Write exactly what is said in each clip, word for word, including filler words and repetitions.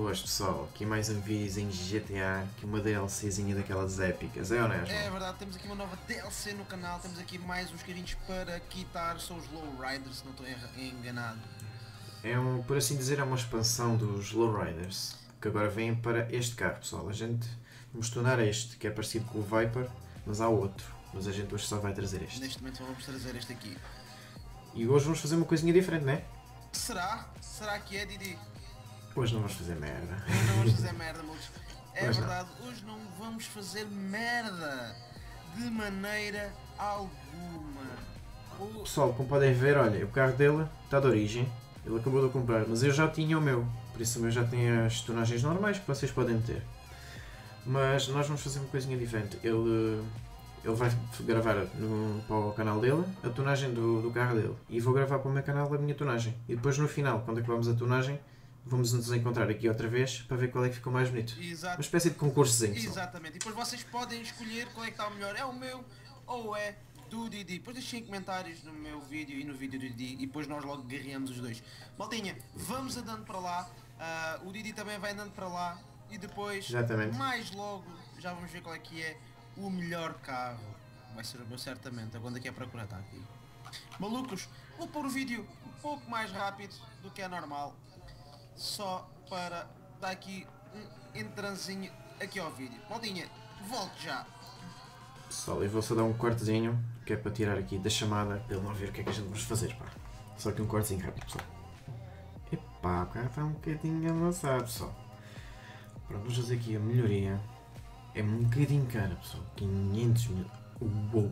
Boas pessoal, aqui mais um vídeo em G T A, que uma DLCzinha daquelas épicas, é honesto? É verdade, temos aqui uma nova D L C no canal, temos aqui mais uns carinhos para quitar, são os Lowriders, se não estou enganado. É um, por assim dizer, é uma expansão dos Lowriders, que agora vêm para este carro pessoal. A gente vamos tornar este, que é parecido com o Viper, mas há outro, mas a gente hoje só vai trazer este. Neste momento vamos trazer este aqui. E hoje vamos fazer uma coisinha diferente, não é? Será? Será que é, Didi? Hoje não vamos fazer merda. Hoje não vamos fazer merda, moços. É Hoje verdade, não. Hoje não vamos fazer merda de maneira alguma. O... Pessoal, como podem ver, olha, o carro dele está de origem, ele acabou de comprar, mas eu já tinha o meu, por isso o meu já tem as tonagens normais que vocês podem ter. Mas nós vamos fazer uma coisinha diferente. Ele, ele vai gravar no, para o canal dele a tonagem do, do carro dele e vou gravar para o meu canal a minha tonagem. E depois no final, quando acabarmos a tonagem, vamos nos encontrar aqui outra vez para ver qual é que ficou mais bonito. Exato. Uma espécie de concursozinho. Exatamente. E depois vocês podem escolher qual é que está o melhor. É o meu ou é do Didi. Depois deixem comentários no meu vídeo e no vídeo do Didi e depois nós logo guerreamos os dois. Maltinha, vamos andando para lá. Uh, o Didi também vai andando para lá. E depois, Exatamente. mais logo, já vamos ver qual é que é o melhor carro. Vai ser o meu certamente. Agora aqui é procurar, está aqui. Malucos, vou pôr o vídeo um pouco mais rápido do que é normal. Só para dar aqui um entranzinho aqui ao vídeo. Maldinha, volto já. Pessoal, eu vou só dar um cortezinho, que é para tirar aqui da chamada, para ele não ver o que é que a gente vamos fazer, pá. Só que um cortezinho rápido, pessoal. Epá, o carro está um bocadinho amassado, pessoal. Pronto, vamos fazer aqui a melhoria. É um bocadinho cara, pessoal. quinhentos mil. Uou!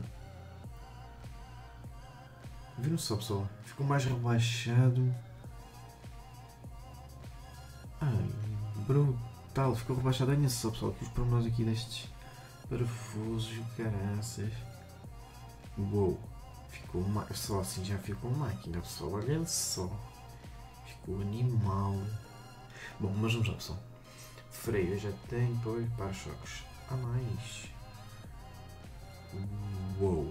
Viram só, pessoal? Ficou mais rebaixado. Ai, brutal. Ficou rebaixado. Olha só, pessoal. Aqui os pormenores aqui destes parafusos e caraças. Uou! Ficou uma... só assim já ficou máquina, pessoal. Olha só. Ficou animal. Bom, mas vamos lá, pessoal. Freio eu já tenho, depois para-choques. Há mais. Uou!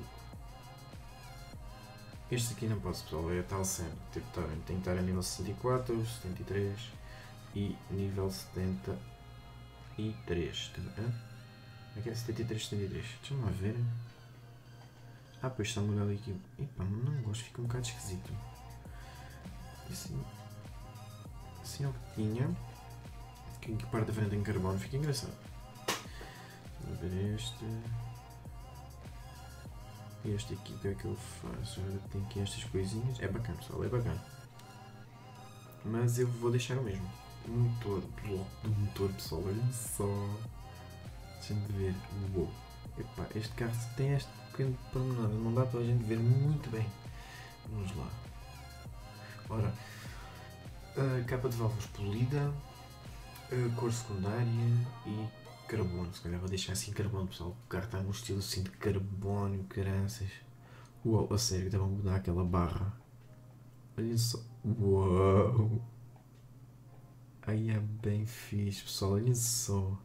Este aqui não posso, pessoal, é a tal cena. Tipo, tá, tem que estar a nível sessenta e quatro, setenta e três e nível setenta e três. Como é que é? setenta e três, setenta e três. Deixa-me lá ver. Ah, pois está mudado aqui. Epá, não gosto, fica um bocado esquisito. Assim, assim é o que tinha. Aqui a parte da frente em carbono, fica engraçado. Vamos ver este. Este aqui, o que é que eu faço? Agora tem aqui estas coisinhas. É bacana, pessoal, é bacana. Mas eu vou deixar o mesmo. O motor, o bloco do motor, pessoal, olhem só. Deixa-me ver. Uou. Epá, este carro tem este pequeno pormenor, não dá para a gente ver muito bem. Vamos lá. Ora, a capa de válvulas polida. A cor secundária e carbono. Se calhar vou deixar assim carbono, pessoal. O carro está num estilo assim de carbono, caranças. Uau, a sério, estava a mudar aquela barra. Olha só. Uau! Aí é bem fixe, pessoal. Olha só.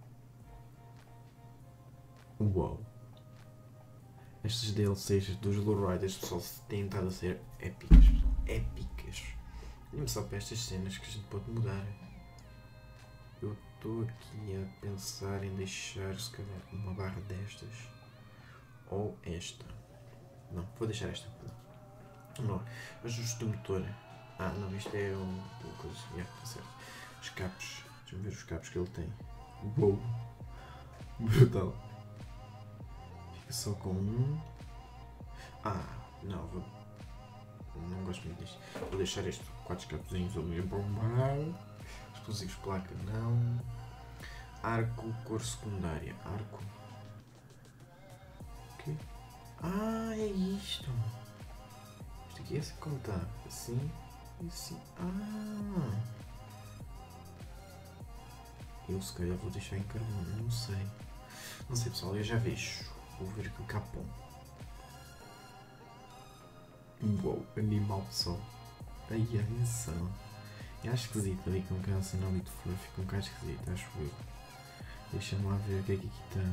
Uau! Estas D L Cs dos Lowriders, pessoal, têm estado a ser épicas, pessoal. Épicas. Olhem só para estas cenas que a gente pode mudar. Eu estou aqui a pensar em deixar se calhar uma barra destas ou esta. Não, vou deixar esta. Vamos lá. Ajuste do motor. Ah, não, isto é um, uma coisa. Yeah, tá certo. Os capos. Deixa-me ver os capos que ele tem. Uou! Brutal. Fica só com um. Ah, não, vou. Não gosto muito disto. Vou deixar estes quatro capozinhos ali a bombar. Explosivos placa não. Arco, cor secundária. Arco. O quê? Ah, é isto. Isto aqui é assim como está. Assim e assim. Ah. Eu se calhar vou deixar em carbono. Não sei. Não sei, pessoal. Eu já vejo. Vou ver aqui o capão. Uou, animal, pessoal. Aí a ação. Eu acho esquisito ali com aquela cena ali de flor, fica um bocado esquisito, acho eu. Deixa-me lá ver o que é que aqui está.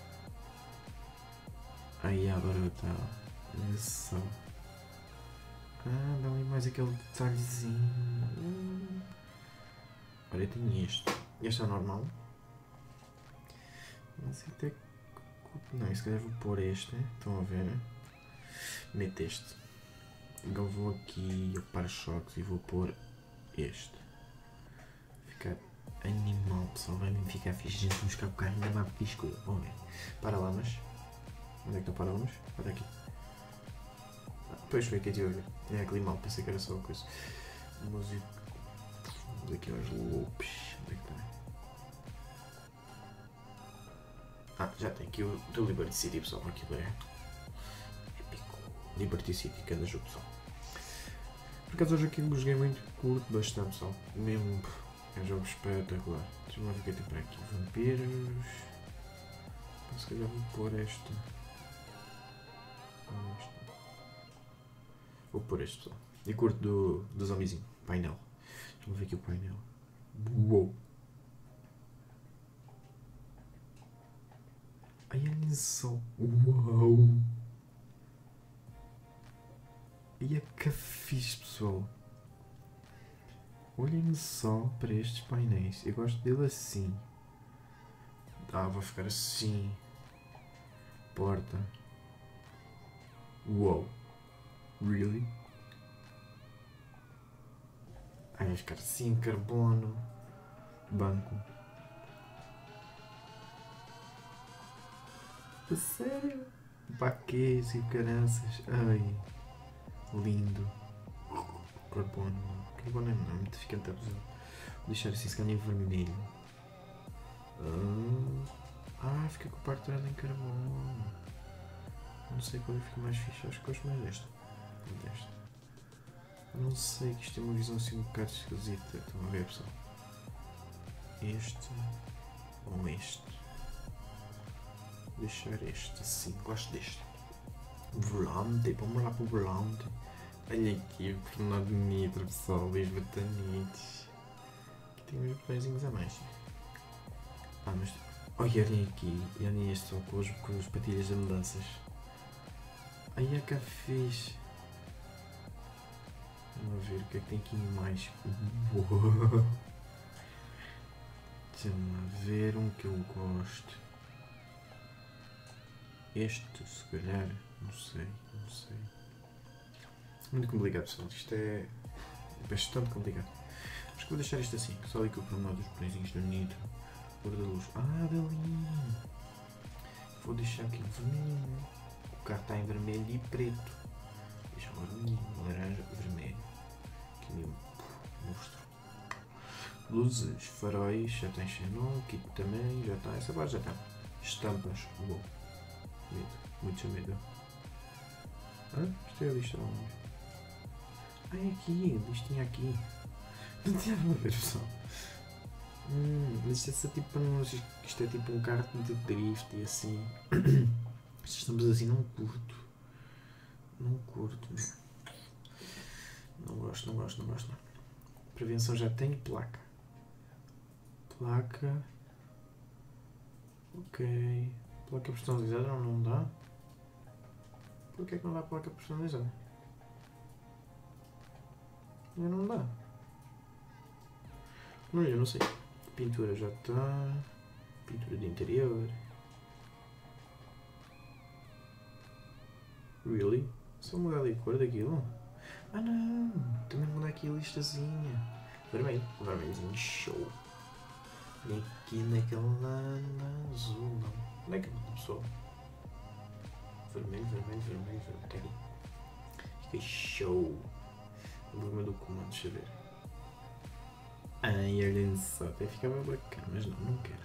Aí agora está. Olha só. Ah, dá ali mais aquele detalhezinho. Hum. Olha, eu tenho este. Este é o normal. Não sei até... Não, se calhar vou pôr este. Estão a ver? Meto este. Agora vou aqui ao para-choques e vou pôr este. Ficar animal, pessoal. Vai mesmo ficar fixe. A gente buscar o carro ainda mais pisco. Vamos ver. Para-lamas. Onde é que estão para-lamas? Olha aqui. Ah, pois foi que eu estive a ver. É aquele mal. Pensei que era só uma coisa. Música. Vamos aqui aos loops. Onde é que está? Ah, já tem aqui o do Liberty City, pessoal. Aquilo é épico. Liberty City, cada jogo, pessoal. Por acaso hoje aqui joguei muito, curto bastante, pessoal. Mesmo é um jogo espetacular. Deixa-me lá ver o que tem para aqui. Vampiros. Se calhar vou pôr este. este. Vou pôr este, pessoal. E curto do, do zombizinho. Painel. Deixa-me ver aqui o painel. Uou! Ai, olhem só. Uau! E é que fixe, pessoal. Olhem só para estes painéis. Eu gosto dele assim. Ah, vou ficar assim. Porta. Uau! Really? Ah, vai ficar assim, carbono. Banco. A sério? Baquês e caranças. Ai. Lindo. Carbono. Carbono não, é muito ficante abusado. Vou deixar assim, se calhar em vermelho. Ah, ah, fica com a parte de trás em carbono. Não sei qual é que fica mais fixe. Acho que gosto mais desta. Desta. Não sei, que isto tem uma visão assim um bocado esquisita. Estão a ver, pessoal? Este ou este? Vou deixar este assim. Gosto deste. Volante, vamos lá para o volante. Olha aqui o Fernando Nitro, pessoal, os botanites. Aqui tem uns botõezinhos a mais. Ah, mas... Olha, olhem aqui, olhem este só com as, com as patilhas de mudanças. Ai, é que fixe. Vamos ver o que é que tem aqui mais. Deixa-me ver um que eu gosto. Este, se calhar, não sei, não sei. Muito complicado, pessoal. Isto é bastante complicado. Acho que vou deixar isto assim, só ali com o pormenor dos botõezinhos do nitro, cor da luz. Ah, dali! Vou deixar aqui vermelho. O carro está em vermelho e preto. Deixa agora laranja e vermelho. Aqui mesmo. Mostro. Luzes, faróis, já tem xenon, kit também, já está. Essa parte já está. Estampas, uou. Medo, muito medo. Ah, isto é a lista onde? Ah, é aqui, a listinha aqui. Não tinha nada a ver, pessoal. Hum, mas isto é tipo para não. Isto é tipo um carro de drift e assim. Estas estampas assim não curto. Não curto. Não gosto, não gosto, não gosto. Não. Prevenção já tenho placa. Placa. Ok. Placa personalizada não, não dá? Por que é que não dá placa personalizada? Eu não dá. Não, eu não sei. Pintura já está. Pintura de interior. Really? Só mudar ali a cor daquilo? Ah não! Também mudar aqui a listazinha. Vermelho. Vermelhozinho show. E aqui naquela azul não. Onde é que é pessoal? Vermelho, vermelho, vermelho, vermelho. Até aqui. Fica show. O problema do comando, deixa eu ver. Ai, olhem só. Até ficava bacana, mas não, não quero.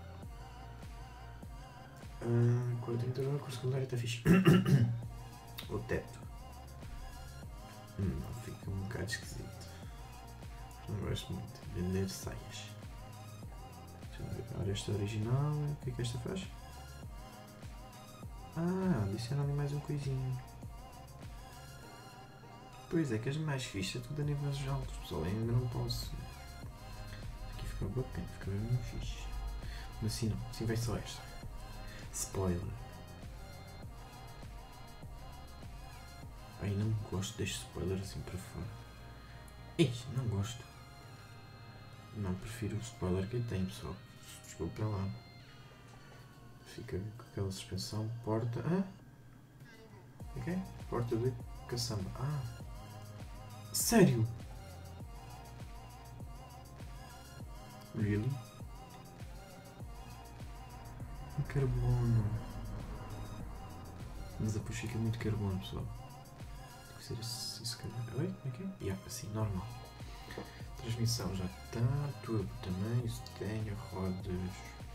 Ah, cor de interior, cor secundária está fixe. O teto. Hum, não, fica um bocado esquisito. Não gosto muito. Vender saias. Deixa eu ver. Olha esta original. O que é que esta faz? Ah, adiciona ali mais um coisinho. Pois é, que as mais fixas é tudo a níveis altos, pessoal. Eu ainda não posso. Aqui fica bacana, fica bem fixe. Mas assim não, assim vai só esta. Spoiler. Ai, não gosto deste spoiler assim para fora. Ixi, não gosto. Não prefiro o spoiler que tem, pessoal. Desculpa lá. Fica com aquela suspensão, porta. Ah? Ok? Porta de caçamba. Ah! Sério? Really? Um carbono. Mas depois fica muito carbono, pessoal. Tem que ser assim, se calhar. Oi? Ok? Yeah, assim, normal. Transmissão já está. Turbo também. Isso tem. Rodas.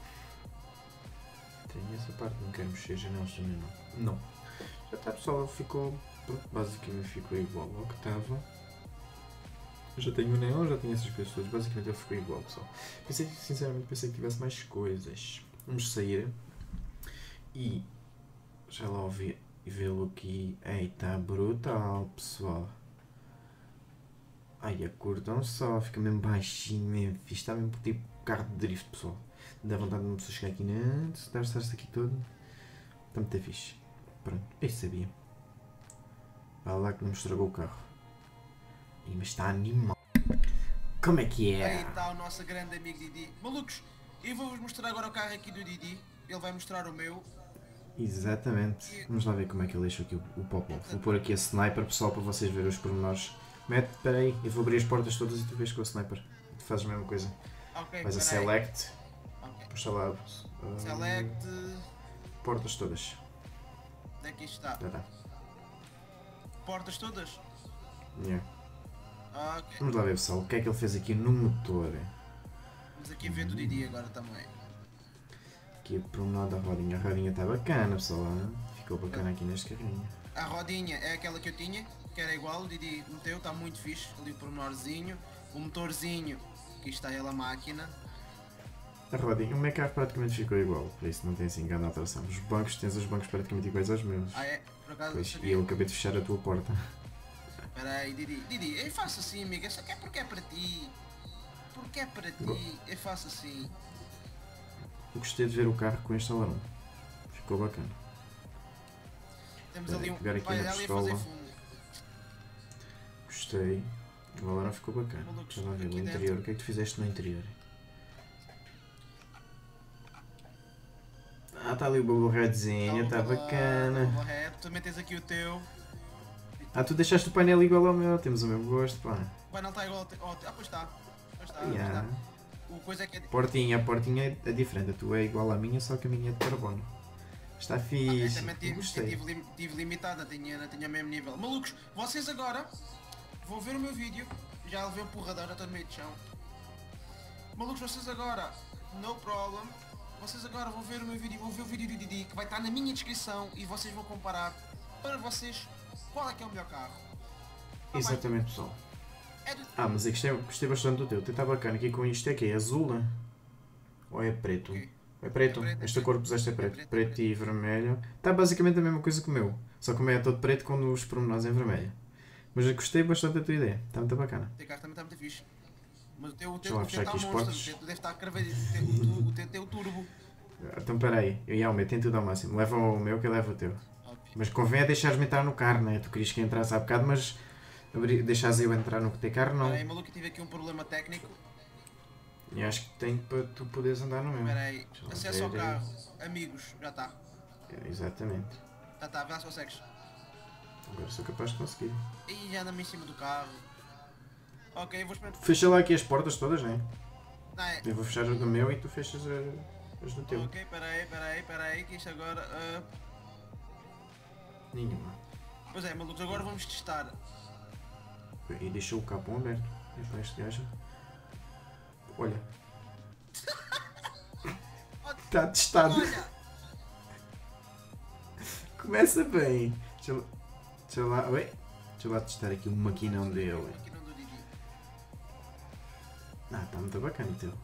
Tem essa parte, não quero mexer. Janelas também não. Não. Já está, pessoal. Ficou. Pronto, basicamente ficou igual ao que estava. Já tenho o neon, já tenho essas coisas todas. Basicamente ele ficou igual, pessoal. Pensei, sinceramente, pensei que tivesse mais coisas. Vamos sair. E já lá ouvi e vê-lo aqui. Ei, está brutal, pessoal. Ai, a curtam só, fica mesmo baixinho, mesmo fixe. Está mesmo tipo carro de drift, pessoal. Dá vontade de uma pessoa chegar aqui antes, dar estar-se aqui todo. Está muito fixe. Pronto, eu sabia. Vai lá que não me estragou o carro. Ih, mas está animal. Como é que é? Aí está o nosso grande amigo Didi. Malucos, eu vou-vos mostrar agora o carro aqui do Didi. Ele vai mostrar o meu. Exatamente. Vamos lá ver como é que ele deixa aqui o, o pop-off. Vou pôr aqui a sniper, pessoal, para vocês verem os pormenores. Mete, espera aí, eu vou abrir as portas todas e tu vês com o sniper. Tu fazes a mesma coisa. Ok, Vais a peraí. select. Ok. Puxa lá. Uh, Select. Portas todas. Aqui está. Já está. Portas todas? Yeah. Ok. Vamos lá ver, pessoal, o que é que ele fez aqui no motor. Vamos aqui ver do Didi agora também. Aqui o pormenor da rodinha. A rodinha está bacana, pessoal. Hein? Ficou bacana aqui neste carrinho. A rodinha é aquela que eu tinha, que era igual, o Didi meteu, está muito fixe. Ali o pormenorzinho. O motorzinho, aqui está ele a máquina. A rodinha, o meu carro praticamente ficou igual, por isso não tem assim grande alteração. Os bancos, tens os bancos praticamente iguais aos meus. Ah é? Por acaso Pois, não e sabia. eu acabei de fechar a tua porta. Espera aí, Didi. Didi, eu faço assim, amiga. Isso aqui é porque é para ti. Porque é para ti. Go- Eu faço assim. Eu gostei de ver o carro com este alarme. Ficou bacana. Temos Espera ali aí, um pegar aqui pai na ali a fazer pistola. fumo. Gostei. O alarme ficou bacana. Malucos, Deixa lá ver o aqui interior. dentro. O que é que tu fizeste no interior? Ah, está ali o bubble headzinho, está bacana. Correto. Também tens aqui o teu. Ah, tu deixaste o painel igual ao meu, temos o mesmo gosto, pá. O painel está igual ao teu. Oh, ah, pois está. Pois está, pois Yeah. está. O coisa é que é. Portinha, a portinha é- é diferente, a tua é igual à minha, só que a minha é de carbono. Está Eu fixe, também eu tive, gostei. tive, lim- tive limitado, não tinha, não tinha o mesmo nível. Malucos, vocês agora vão ver o meu vídeo. Já levei um porradão, já estou no meio de chão. Malucos, vocês agora, no problem. Vocês agora vão ver o meu vídeo, vão ver o vídeo do Didi, que vai estar na minha descrição e vocês vão comparar para vocês qual é que é o melhor carro. Tá bem? Exatamente, pessoal. É do... Ah, mas eu gostei, gostei bastante do teu, o teu está bacana aqui com isto, é que é azul, né? Ou é preto? Ok. É preto, É preto, é esta preto. cor que puseste é É preto, preto, é preto preto. e vermelho. Está basicamente a mesma coisa que o meu, só que o meu é todo preto com os pormenores em vermelho. Mas eu gostei bastante da tua ideia, está muito bacana. O teu carro também está muito fixe. Mas o teu, o Deixa teu, lá o teu fechar está aqui as monstro, portas. o teu deve estar cravado, o teu, o teu, o teu tem o turbo. Então peraí, eu ia o meu, tem tudo ao máximo, leva o meu que eu levo o teu. Ok. Mas convém é deixares-me entrar no carro, né? Tu querias que eu entrasse há bocado, mas abri- deixares eu entrar no teu carro, não. Espera aí, maluco, eu tive aqui um problema técnico. E acho que tem para tu poderes andar no meu. Espera aí, Deixa lá acesso ao ver aí. carro, amigos, já está. É, exatamente. Já está, vê lá se consegues. Agora sou capaz de conseguir. Ih, já anda-me em cima do carro. Ok, vou experimentar. Fecha lá aqui as portas todas, né? Não, é. Eu vou fechar as do meu e tu fechas a- as do teu. Ok, peraí, peraí, peraí, que isto agora... ah, Nenhuma. Pois é, malucos, agora vamos testar. E deixou o capão aberto. É para este gajo. Olha. Está testado. Olha! Começa bem. Deixa lá. Deixa lá. Oi? Deixa lá testar aqui o maquinão dele. Aqui não do Didi. Ah, está muito bacana o teu.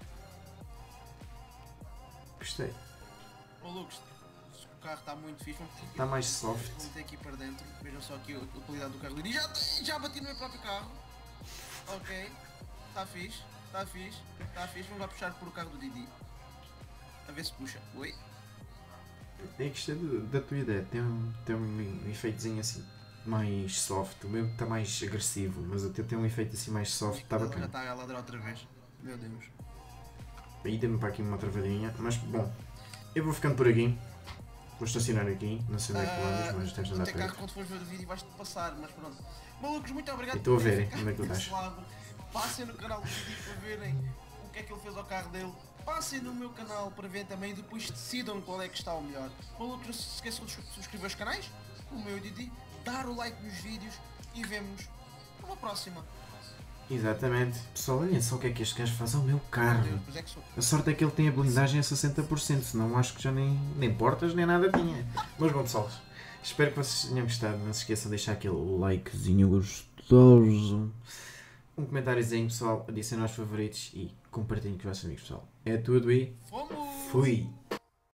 Gostei. Malucos, o carro está muito fixe. Vamos Está mais soft. Vamos ter aqui para dentro. Vejam só aqui a a qualidade do carro do Didi. Já, já bati no meu próprio carro. Ok. Está fixe. Está fixe. Está fixe. Vamos lá puxar por o carro do Didi. A ver se puxa. Oi? Eu gostei do- da tua ideia. Tem um, tem um efeitozinho assim mais soft. O meu está mais agressivo, mas o teu tem um efeito assim mais soft. Está Ela já bacana. está a ladrar outra vez. Meu Deus. Aí dê-me para aqui uma travadinha, mas bom, eu vou ficando por aqui. Vou estacionar aqui, não sei onde é que andas, mas tens de andar Até carro perto. quando fores ver o vídeo vais-te passar, mas pronto. Malucos, muito obrigado E estou a terem ver, ficado onde é que tu desse estás? lado. Passem no canal do Didi para verem o que é que ele fez ao carro dele. Passem no meu canal para ver também e depois decidam qual é que está o melhor. Malucos, não se esqueçam de subscrever os canais, o meu Didi, dar o like nos vídeos e vemos numa próxima. Exatamente. Pessoal, olhem só o que é que este gajo faz ao meu Meu carro. Deus, pois é que sou. A sorte é que ele tem a blindagem a sessenta por cento, senão acho que já nem, nem portas nem nada tinha. Mas bom pessoal, espero que vocês tenham gostado. Não se esqueçam de deixar aquele likezinho gostoso. Um comentáriozinho pessoal, adicionem aos favoritos e compartilhem com os vossos amigos pessoal. É tudo e Fomos! fui!